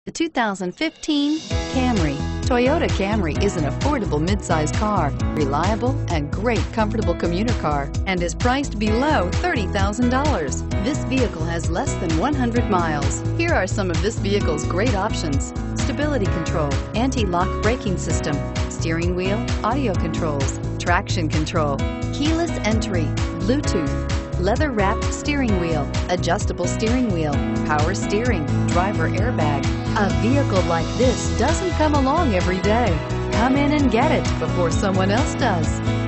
The 2015 Camry. Toyota Camry is an affordable midsize car, reliable and great comfortable commuter car, and is priced below $30,000. This vehicle has less than 100 miles. Here are some of this vehicle's great options: stability control, anti-lock braking system, steering wheel audio controls, traction control, keyless entry, Bluetooth, leather-wrapped steering wheel, adjustable steering wheel, power steering, driver airbag. A vehicle like this doesn't come along every day. Come in and get it before someone else does.